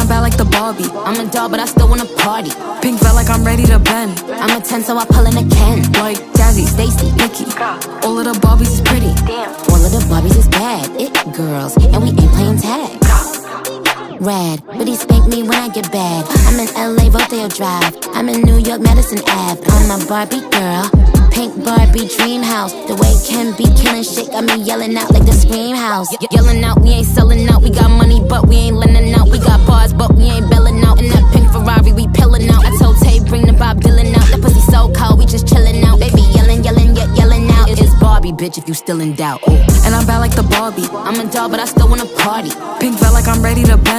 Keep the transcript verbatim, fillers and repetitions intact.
I'm bad like the Barbie. I'm a doll, but I still wanna party. Pink felt like I'm ready to bend. I'm a ten, so I pull in a Ken. Like Jazzy, Stacy, Nikki, all of the Barbies is pretty. Damn. All of the Barbies is bad. It girls, and we ain't playing tag. Rad, but he spank me when I get bad. I'm in L A, Rodeo Drive. I'm in New York, Madison Ave. I'm a Barbie girl, pink Barbie dream house. The way Ken be killing shit got me yelling out like the Scream House. Ye yelling out, we ain't selling out. We got money, but we ain't lending out. We got bars, but we ain't belling out. In that pink Ferrari, we pillin' out. I told Tay, bring the Bob Dylan out. That pussy so cold, we just chillin' out. Baby yelling, yelling, yet yelling out. It's Barbie, bitch, if you still in doubt. Ooh. And I'm bad like the Barbie. I'm a doll, but I still wanna party. Pink felt like I'm ready to bend.